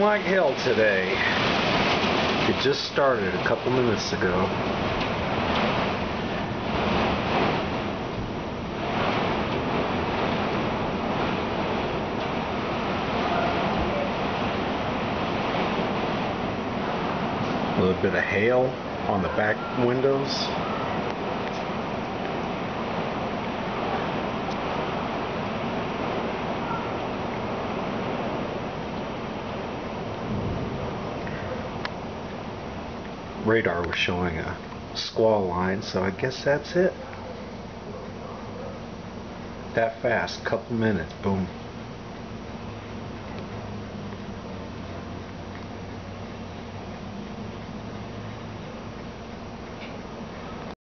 like hell today. It just started a couple minutes ago. A little bit of hail on the back windows. Radar was showing a squall line, so I guess that's it. That fast, couple minutes, boom.